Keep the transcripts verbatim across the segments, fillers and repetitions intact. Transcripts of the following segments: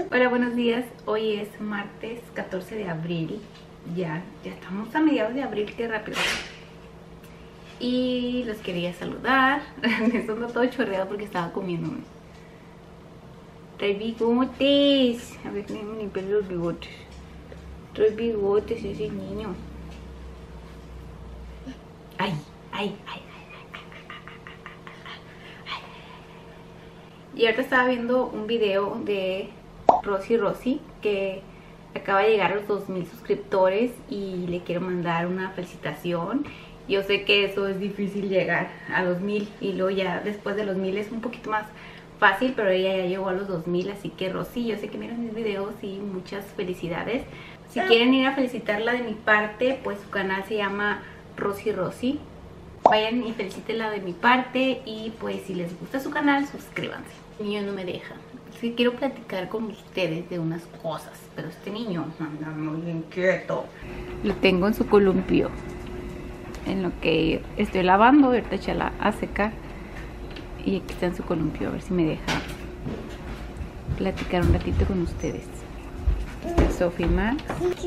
Hola, buenos días. Hoy es martes catorce de abril. Ya, ya estamos a mediados de abril, qué rápido. Y los quería saludar. Me sonó todo chorreado porque estaba comiéndome. Trae bigotes. A ver, déjenme limpiar los bigotes. Trae bigotes ese niño. Ay, ay, ay. Y ahorita estaba viendo un video de Rosy Rosy que acaba de llegar a los dos mil suscriptores y le quiero mandar una felicitación. Yo sé que eso es difícil llegar a los mil y luego ya después de los mil es un poquito más fácil, pero ella ya llegó a los dos mil, así que Rosy, yo sé que miras mis videos y muchas felicidades. Si quieren ir a felicitarla de mi parte, pues su canal se llama Rosy Rosy. Vayan y felicítenla de mi parte y pues si les gusta su canal, suscríbanse. El niño no me deja. Es que quiero platicar con ustedes de unas cosas, pero este niño anda muy inquieto. Lo tengo en su columpio, en lo que estoy lavando, ahorita echarla a secar. Y aquí está en su columpio, a ver si me deja platicar un ratito con ustedes. Está Sophie Max.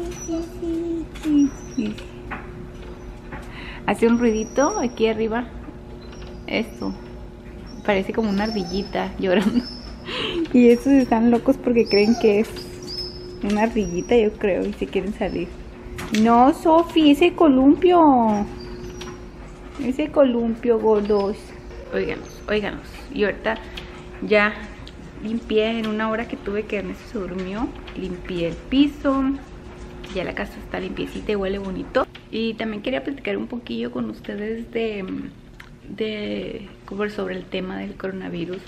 Hace un ruidito aquí arriba. Esto parece como una ardillita llorando. Y estos están locos porque creen que es una ardillita, yo creo, y se quieren salir. No, Sophie, ese columpio. Ese columpio, gordos. Óiganos, óiganos. Y ahorita ya limpié en una hora que tuve que Ernesto se durmió. Limpié el piso. Ya la casa está limpiecita y huele bonito. Y también quería platicar un poquillo con ustedes de, de como sobre el tema del coronavirus.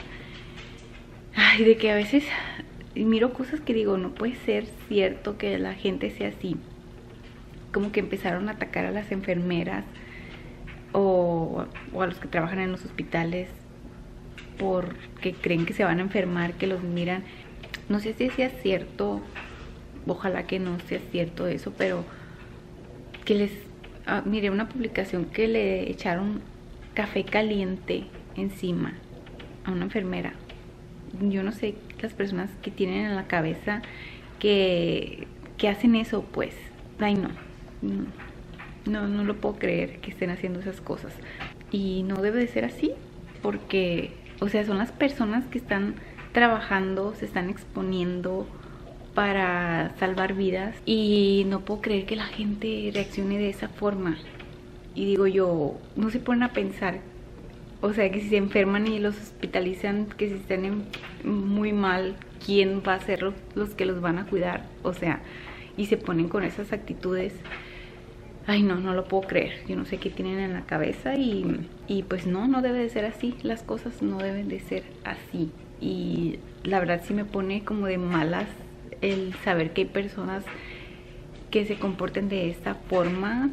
Ay, de que a veces miro cosas que digo, no puede ser cierto que la gente sea así. Como que empezaron a atacar a las enfermeras o, o a los que trabajan en los hospitales porque creen que se van a enfermar, que los miran. No sé si sea cierto, ojalá que no sea cierto eso, pero que les ah, miré una publicación que le echaron café caliente encima a una enfermera. Yo no sé las personas que tienen en la cabeza que, que hacen eso, pues. Ay, no. No, no lo puedo creer que estén haciendo esas cosas. Y no debe de ser así, porque, o sea, son las personas que están trabajando, se están exponiendo para salvar vidas. Y no puedo creer que la gente reaccione de esa forma. Y digo yo, no se ponen a pensar, o sea, que si se enferman y los hospitalizan, que si están en, muy mal, ¿quién va a ser los, los que los van a cuidar? O sea, y se ponen con esas actitudes. Ay, no, no lo puedo creer. Yo no sé qué tienen en la cabeza y, y pues no, no debe de ser así. Las cosas no deben de ser así. Y la verdad sí me pone como de malas el saber que hay personas que se comporten de esta forma.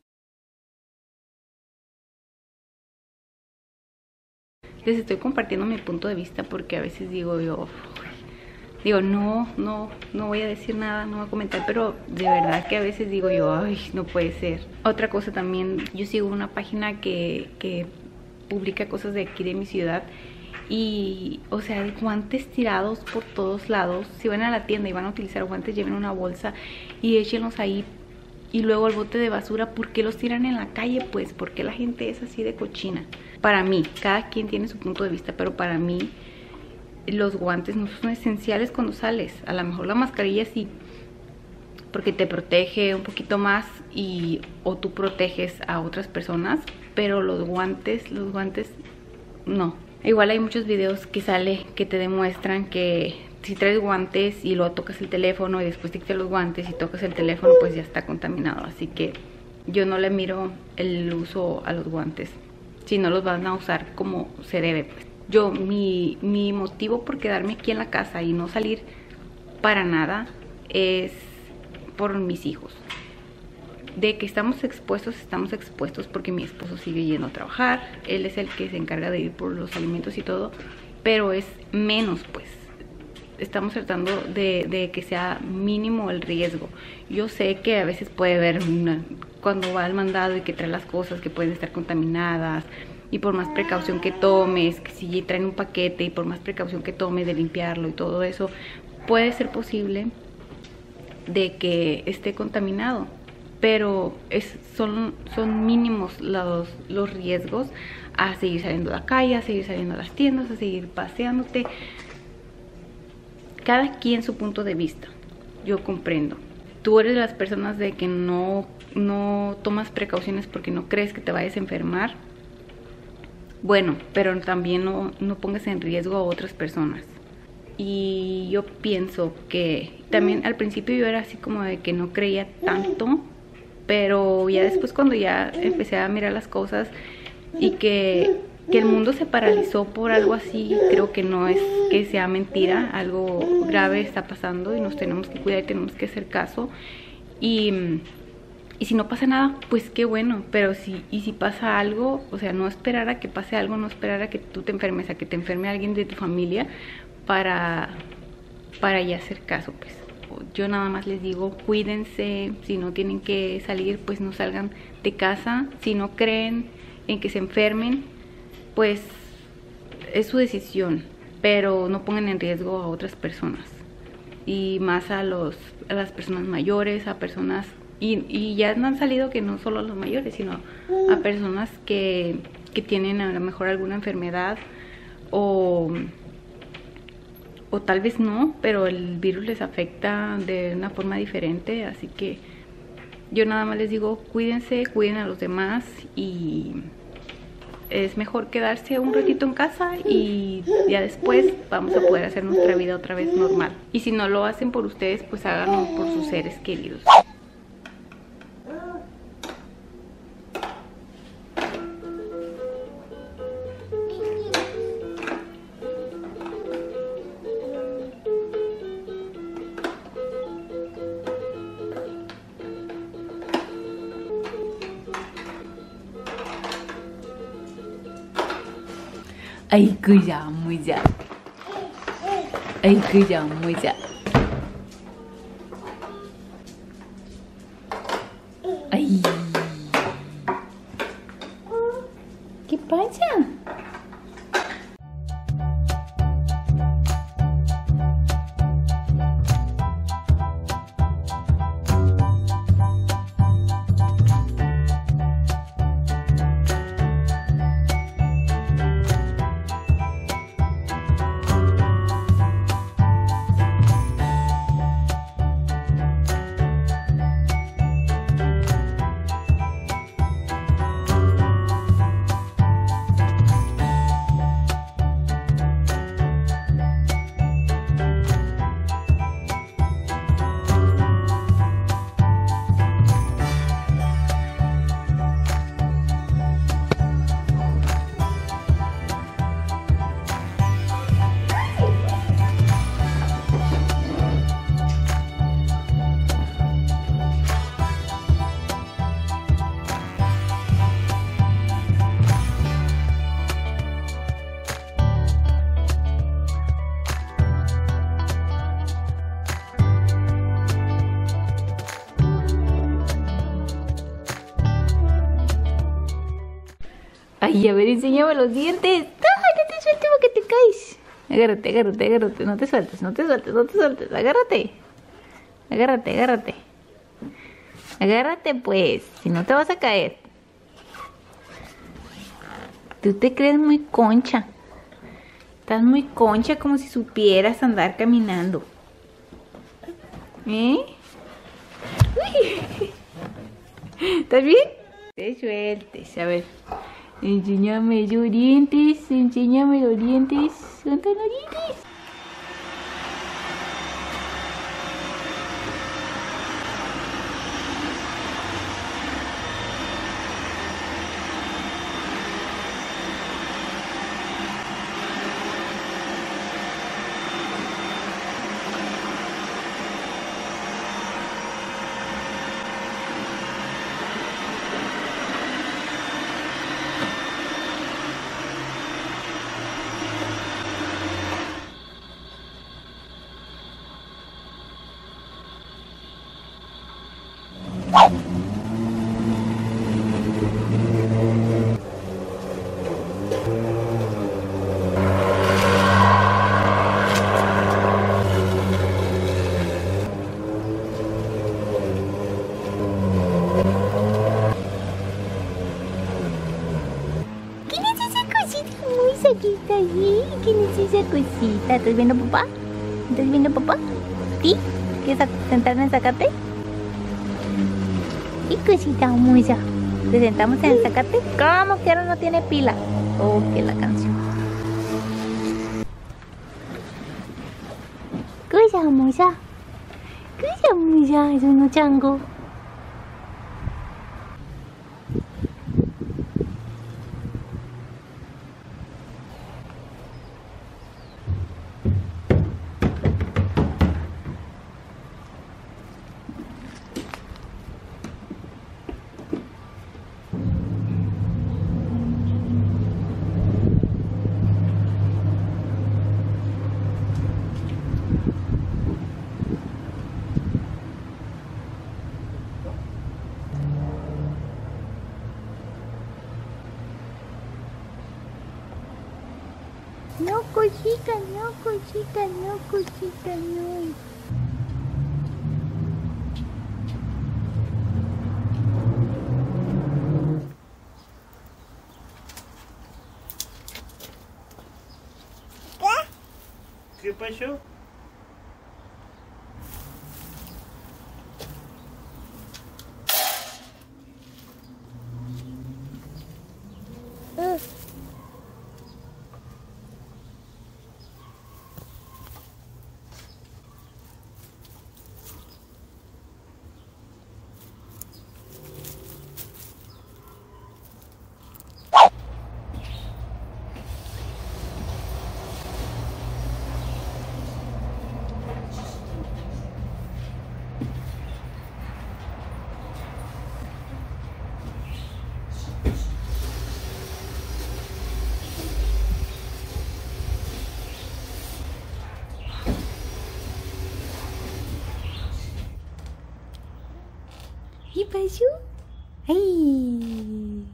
Les estoy compartiendo mi punto de vista porque a veces digo yo, digo no, no, no voy a decir nada, no voy a comentar, pero de verdad que a veces digo yo, ay, no puede ser. Otra cosa también, yo sigo una página que, que publica cosas de aquí de mi ciudad y, o sea, de guantes tirados por todos lados. Si van a la tienda y van a utilizar guantes, lleven una bolsa y échenlos ahí. Y luego el bote de basura, ¿por qué los tiran en la calle? Pues porque la gente es así de cochina. Para mí, cada quien tiene su punto de vista, pero para mí los guantes no son esenciales cuando sales. A lo mejor la mascarilla sí, porque te protege un poquito más y o tú proteges a otras personas, pero los guantes, los guantes no. Igual hay muchos videos que sale que te demuestran que si traes guantes y luego tocas el teléfono y después te quitas los guantes y tocas el teléfono, pues ya está contaminado. Así que yo no le miro el uso a los guantes si no los van a usar como se debe, pues. Yo, mi, mi motivo por quedarme aquí en la casa y no salir para nada es por mis hijos. De que estamos expuestos, estamos expuestos porque mi esposo sigue yendo a trabajar. Él es el que se encarga de ir por los alimentos y todo, pero es menos, pues. Estamos tratando de, de que sea mínimo el riesgo. Yo sé que a veces puede haber una, cuando va al mandado y que trae las cosas que pueden estar contaminadas, y por más precaución que tomes, que si traen un paquete y por más precaución que tomes de limpiarlo y todo eso, puede ser posible de que esté contaminado, pero es, son, son mínimos los, los riesgos a seguir saliendo a la calle, a seguir saliendo a las tiendas, a seguir paseándote. Cada quien su punto de vista, yo comprendo. Tú eres de las personas de que no, no tomas precauciones porque no crees que te vayas a enfermar. Bueno, pero también no, no pongas en riesgo a otras personas. Y yo pienso que también al principio yo era así como de que no creía tanto, pero ya después cuando ya empecé a mirar las cosas y que, que el mundo se paralizó por algo así, creo que no es que sea mentira, algo grave está pasando y nos tenemos que cuidar y tenemos que hacer caso. Y, y si no pasa nada, pues qué bueno, pero si, y si pasa algo, o sea, no esperar a que pase algo, no esperar a que tú te enfermes, a que te enferme alguien de tu familia para, para ya hacer caso, pues. Yo nada más les digo, cuídense, si no tienen que salir, pues no salgan de casa. Si no creen en que se enfermen, pues es su decisión, pero no pongan en riesgo a otras personas. Y más a, los, a las personas mayores, a personas, y, y ya no han salido que no solo a los mayores, sino a personas que, que tienen a lo mejor alguna enfermedad o... o tal vez no, pero el virus les afecta de una forma diferente, así que yo nada más les digo, cuídense, cuiden a los demás y es mejor quedarse un ratito en casa y ya después vamos a poder hacer nuestra vida otra vez normal. Y si no lo hacen por ustedes, pues háganlo por sus seres queridos. Ay, kuyamuya. Ay, kuyamuya. Ay. ¿Qué pasa? Ay, a ver, enséñame los dientes. ¡Ay, no te sueltes porque te caes! Agárrate, agárrate, agárrate. No te sueltes, no te sueltes, no te sueltes. Agárrate. Agárrate, agárrate. Agárrate, pues. Si no te vas a caer. Tú te crees muy concha. Estás muy concha, como si supieras andar caminando. ¿Eh? Uy. ¿Estás bien? Te sueltes, a ver. Enséñame los dientes, enséñame los dientes. ¿Dónde están los dientes? es aquí? ¿Está allí? ¿Quién es esa cosita? ¿Estás viendo papá? ¿Estás viendo papá? ¿Sí? ¿Quieres sentarme en zacate? ¿Y cosita hermosa? ¿Te sentamos en el zacate? ¿Cómo que ahora no tiene pila? Oh, que la canción. Cosa hermosa. Cosa hermosa, es un chango. No, cosita, no, cosita, no, cosita, no. ¿Qué pasó? Uh. ¿Qué pasó? ¡Ay!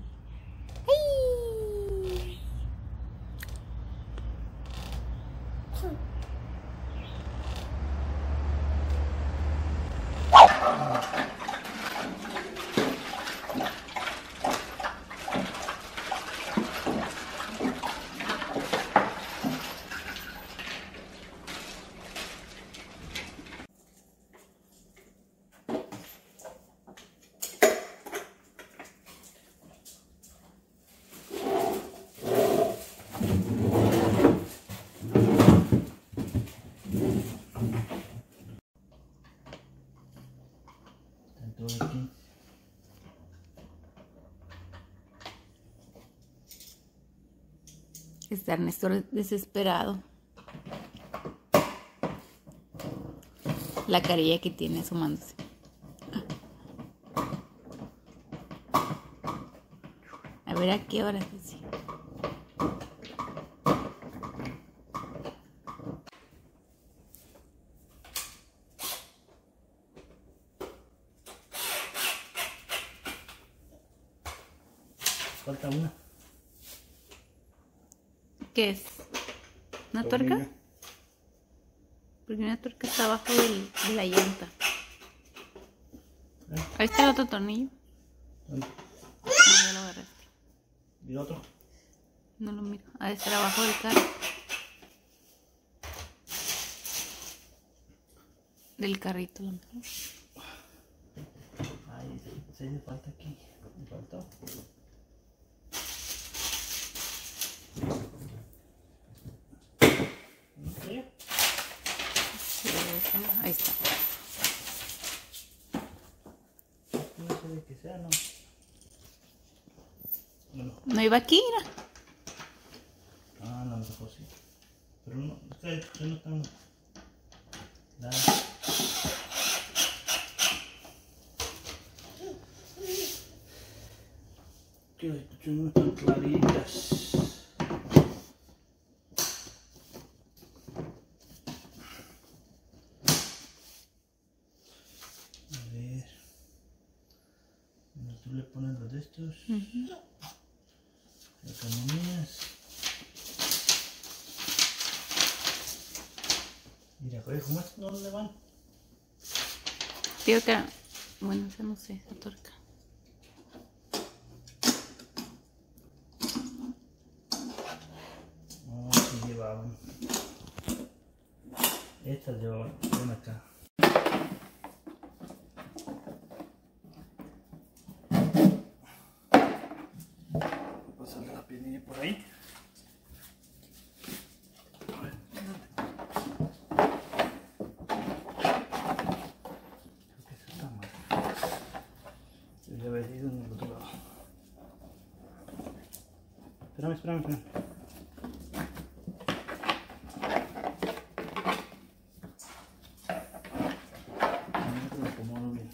¡Ay! Todo aquí. Está Ernesto desesperado. La carilla que tiene asomándose. A ver a qué hora dice. Falta una. ¿Qué es? ¿Una tuerca? Tornillo. Porque una tuerca está abajo del, de la llanta. ¿Eh? Ahí está el otro tornillo. ¿Dónde? No, ya lo agarraste. ¿Y otro? No lo miro. Ha de estar abajo del carro. Del carrito, lo mejor. Ay, sí, me falta aquí. Me faltó. ¿Sí? Ahí está. No sé de qué sea, ¿no? Bueno. No iba aquí, mira. Ah, no, mejor sí. Pero no, ustedes no están... Nada. Que las escucho no están claritas. A ver. Cuando tú le pones los de estos. Uh-huh. Economías. Mira, ¿cómo es? ¿Dónde van? Digo que... Bueno, esa no sé, esa tuerca. llevaban. Estas llevaban. Ven acá. Voy a pasarle la piernilla por ahí. Espérame, espérame, espérame. Lo acomodo bien.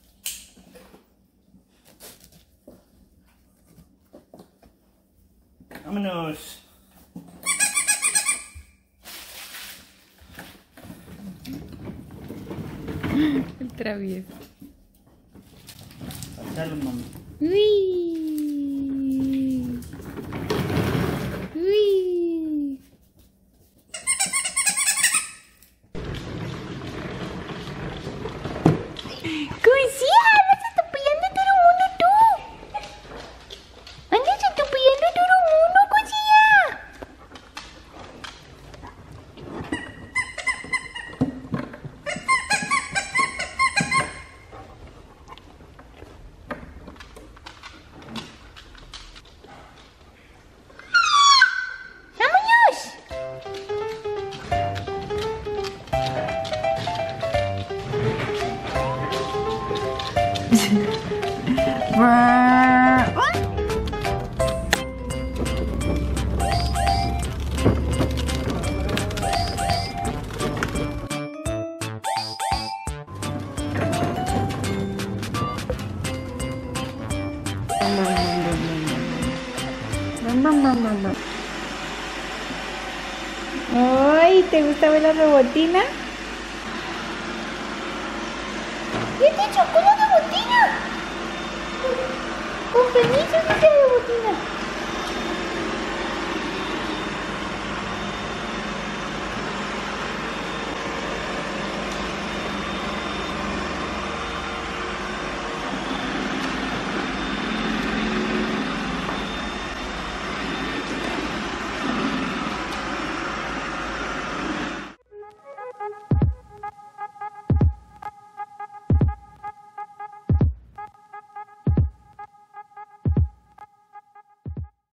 Vámonos. El travieso. Pasalo, mami. Uy. Uy. ¡Cosía! ¡Andas atropellando a todo el mundo tú! ¡Andas atropellando a todo el mundo, Cosía! ¡Vámonos! Ay, ¿te gusta ver la robotina? ¡Ya te chocó la robotina! ¡Con permiso, dice la robotina!